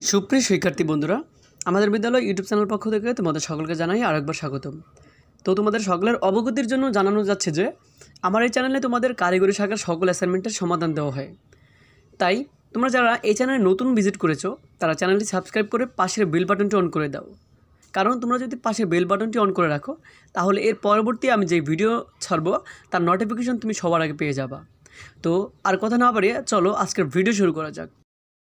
সুপ্রিয় শিক্ষার্থী বন্ধুরা, আমাদের বিদ্যালয় ইউটিউব চ্যানেল পক্ষ থেকে তোমাদের সকলকে জানাই আরেকবার স্বাগতম। তো তোমাদের সকলের অবগতির জন্য জানানো যাচ্ছে যে আমার এই চ্যানেলে তোমাদের কারিগরি শাখার সকল অ্যাসাইনমেন্টের সমাধান দেওয়া হয়। তাই তোমরা যারা এই চ্যানেলে নতুন ভিজিট করেছো তারা চ্যানেলটি সাবস্ক্রাইব করে পাশের বেল বাটনটি অন করে দাও। কারণ তোমরা যদি পাশে বেল বাটনটি অন করে রাখো তাহলে এর পরবর্তী আমি যে ভিডিও ছাড়বো তার নোটিফিকেশন তুমি সবার আগে পেয়ে যাবা। তো আর কথা না বাড়িয়ে চলো আজকের ভিডিও শুরু করা যাক।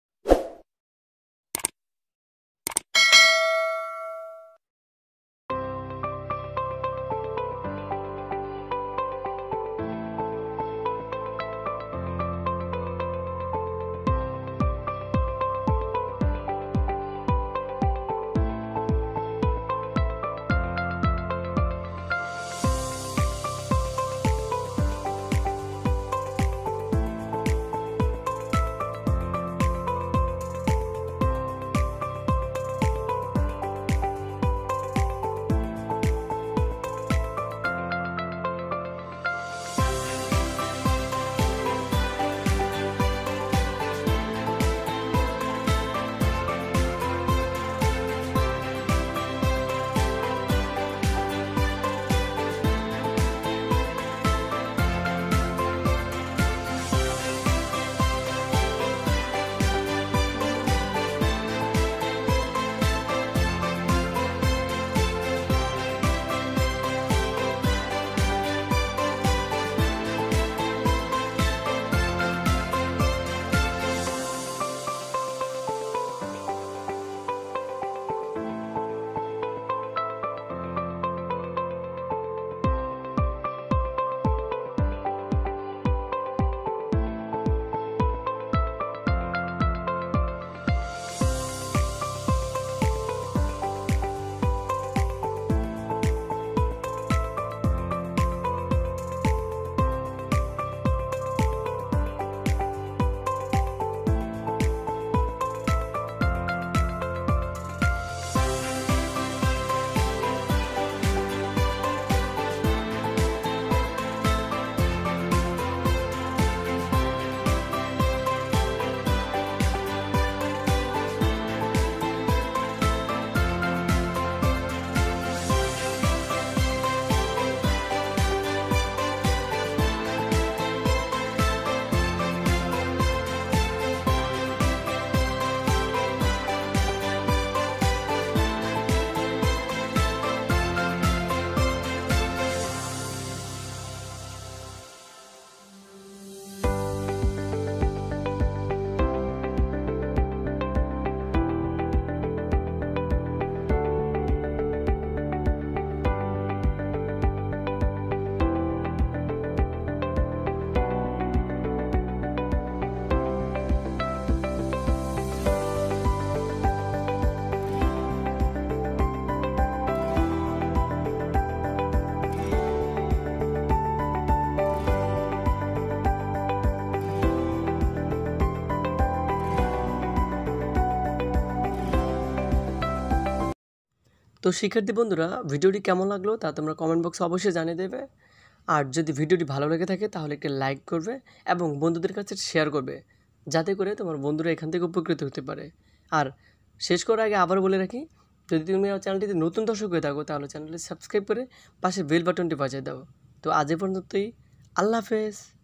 তো শিক্ষার্থী বন্ধুরা, ভিডিওটি কেমন লাগলো তা তোমরা কমেন্ট বক্সে অবশ্যই জানিয়ে দেবে। আর যদি ভিডিওটি ভালো লেগে থাকে তাহলে একটি লাইক করবে এবং বন্ধুদের কাছে শেয়ার করবে, যাতে করে তোমার বন্ধুরা এখান থেকে উপকৃত হতে পারে। আর শেষ করার আগে আবার বলে রাখি, যদি তুমি আমার চ্যানেলটিতে নতুন দর্শক হয়ে থাকো তাহলে চ্যানেলটি সাবস্ক্রাইব করে পাশে বেল বাটনটি বাজিয়ে দাও। তো আজ এ পর্যন্তই, আল্লাহ হাফেজ।